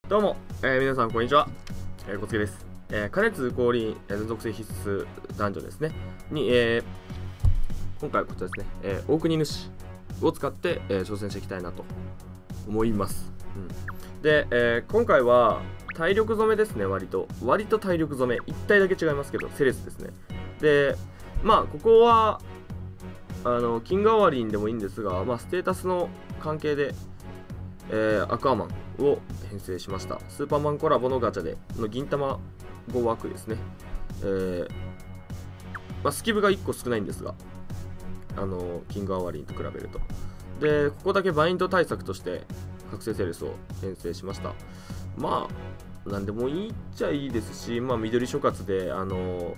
どうも、皆さんこんにちは、小菅です。加熱降臨連続性必須ダンジョンですねに、今回はこちらですね、大国主を使って、挑戦していきたいなと思います。で、今回は体力染めですね。割と体力染め1体だけ違いますけどセレスですね。でまあここはキングアワリンでもいいんですが、ステータスの関係でアクアマンを編成しました。スーパーマンコラボのガチャでの銀玉5枠ですね。スキブが1個少ないんですが、キングアワリンと比べると。で、ここだけバインド対策として覚醒セレスを編成しました。なんでもいいっちゃいいですし、緑諸葛で、なん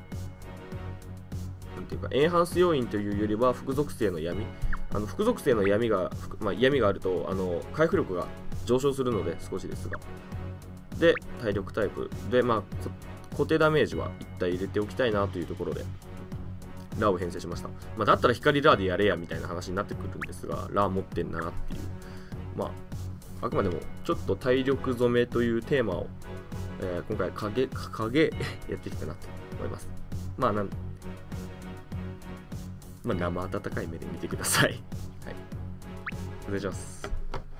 ていうか、エンハンス要因というよりは、副属性の闇。副属性の闇が、闇があると回復力が上昇するので少しですが、で体力タイプで、固定ダメージは1体入れておきたいなというところでラを編成しました。だったら光ラでやれやみたいな話になってくるんですが、ラ持ってんなっていう、あくまでもちょっと体力染めというテーマを、今回影やっていきたいなと思います。生温かい目で見てください。はい。お願いします。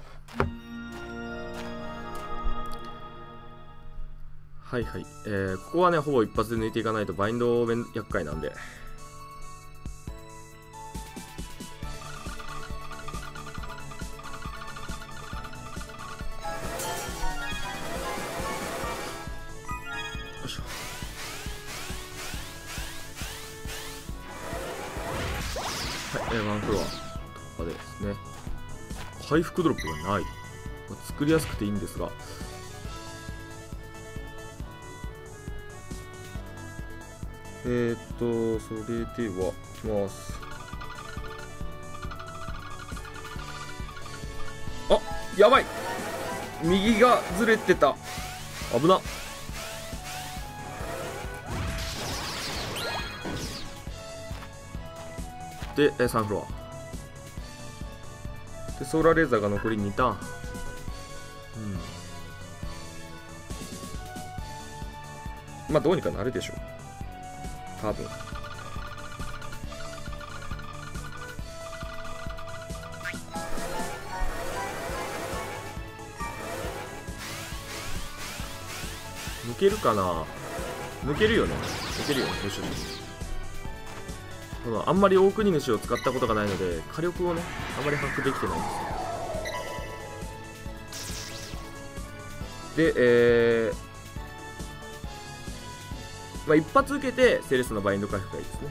はいはい。ここはね、ほぼ一発で抜いていかないとバインド厄介なんで。よいしょ。はい、ワンフロア突破でですね。回復ドロップがない。作りやすくていいんですが。それでは、いきます。あ、やばい！右がずれてた。危なっ。で、3フロア。で、ソーラーレーザーが残り2ターン。どうにかなるでしょう。多分。抜けるかな？抜けるよね。抜けるよね。よしよし。あんまり大国主を使ったことがないので、火力をね、あんまり把握できてないんですよ。で、一発受けてセレスのバインド回復がいいですね。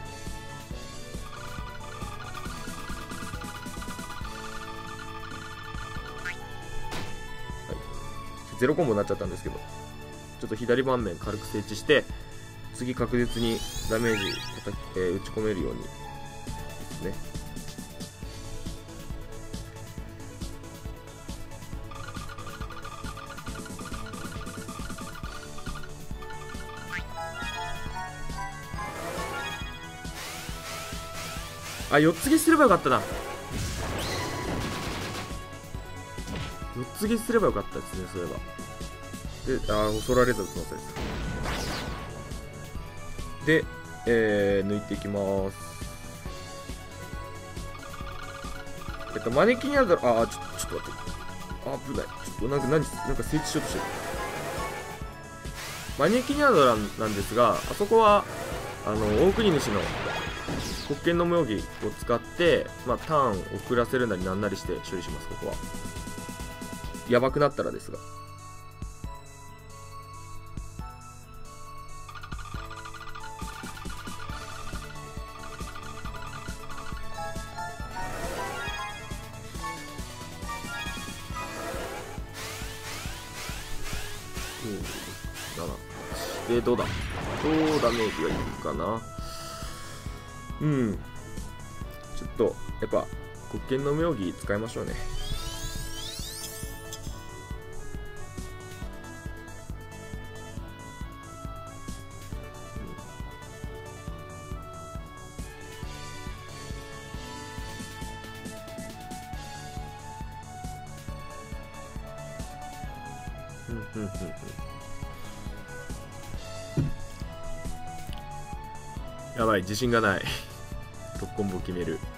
はい、ゼロコンボになっちゃったんですけど、ちょっと左盤面軽く整地して、次確実にダメージ打ち込めるようにですね。4つ消しすればよかったな。4つ消しすればよかったですね、そういえば。で、ソーラーレーザー打つの忘れてた。で、抜いていきます。マネキンヤドラ、ちょっと待って。危ない。ちょっとなんか整地しようとしてる。マネキンヤドラなんですが、あそこは、大国主の黒剣の妙義を使って、ターン遅らせるなりなんなりして処理します、ここは。やばくなったらですが。7で、どうダメージがいくかな。ちょっとやっぱ黒剣の妙義使いましょうね。 やばい、自信がない。6コンボ決める。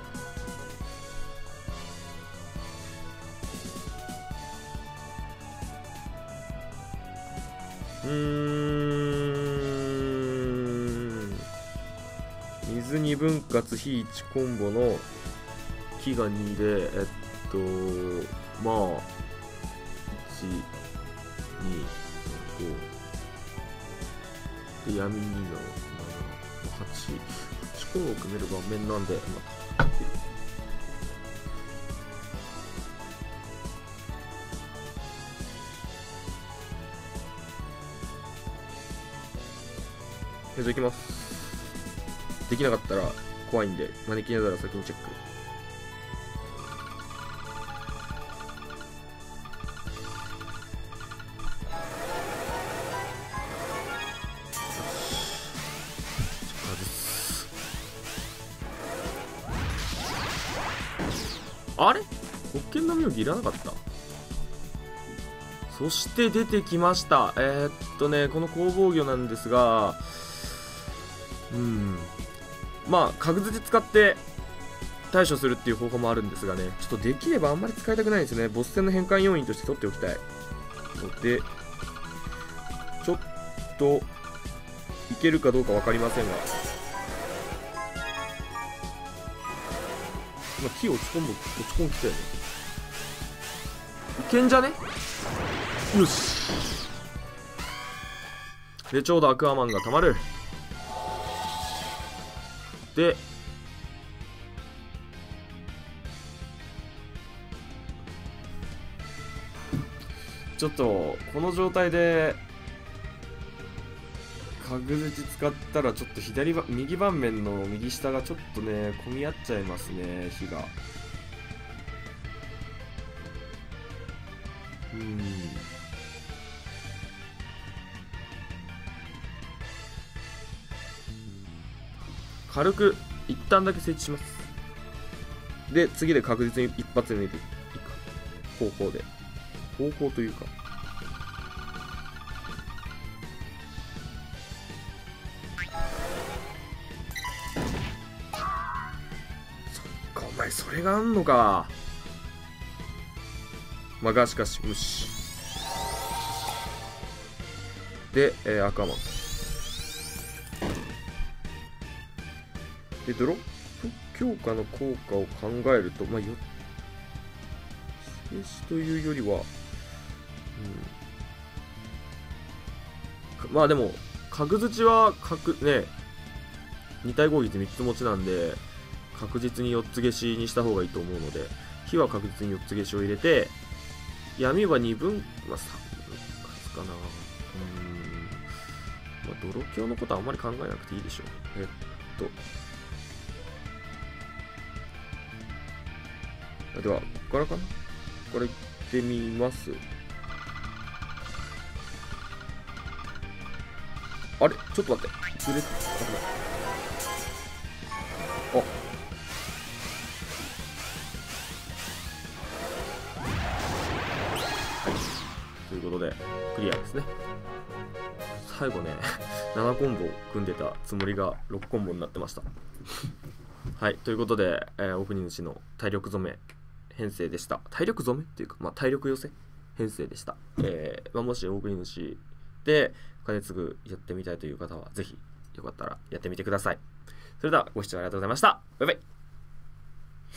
水2分割火1コンボの火が2でまあ1、2、5で闇2の7、8コンボを組める盤面なんで、じゃあいきます。できなかったら怖いんで、招きながら先にチェック。あれ？国権の妙義いらなかった。そして出てきました。この攻防魚なんですが、まあ角槌使って対処するっていう方法もあるんですがね、ちょっとできればあんまり使いたくないんですね。ボス戦の変換要因として取っておきたいので、ちょっといけるかどうか分かりませんが、今木落ち込んきたよね。いけんじゃね？よし。でちょうどアクアマンがたまる。でちょっとこの状態で角槌使ったらちょっと右盤面の右下がちょっとね混み合っちゃいますね、火が。軽く一旦だけ設置します。で次で確実に一発で抜いていく方法というか、そっか、お前それがあんのか。まあがしかし無視で、アクアマンでドロップ強化の効果を考えると、まあよ静止というよりは、まあでも角槌はね2体攻撃3つ持ちなんで確実に4つ消しにした方がいいと思うので、火は確実に4つ消しを入れて、闇は2分、まあ、3分割かな。まあ、泥強のことはあんまり考えなくていいでしょう。ではここからかな、これいってみます。あれちょっと待って、ずれてあ、ということでクリアですね。最後ね7コンボ組んでたつもりが6コンボになってましたはい、ということで、送り主の体力染め編成でした。体力染めっていうか、まあ、体力寄せ編成でした。もし送り主で金継ぐやってみたいという方はぜひよかったらやってみてください。それではご視聴ありがとうございました。バイバイ。